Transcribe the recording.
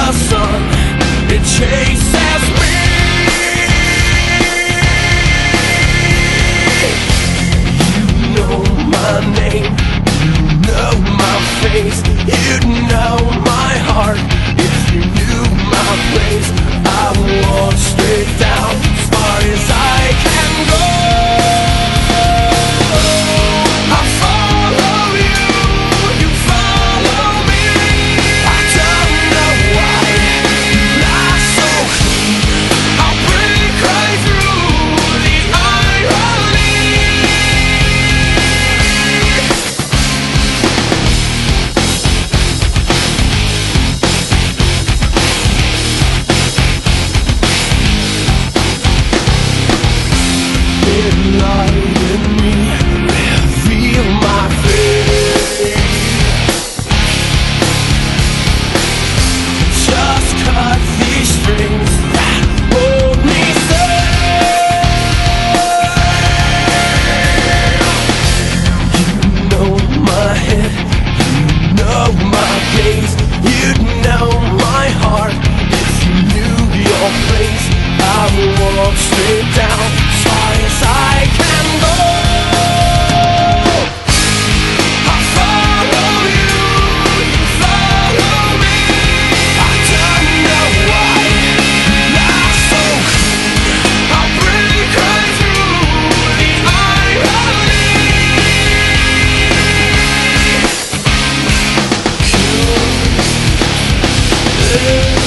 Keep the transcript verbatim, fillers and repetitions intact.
the sun, it chases me. You know my name, you know my face, you know my heart. If you knew my place, I would walk straight down as far as I can go. I follow you, you follow me. I don't know why you lie so clean. I'll break right through the irony. Enlighten me, reveal my fate. Just cut these strings that hold me safe. You know my head, you know my gaze, you'd know my heart. If you knew your place, I would walk straight down as far as I can go. I follow you, you follow me. I don't know why you lie so clean. I'll break right through the irony.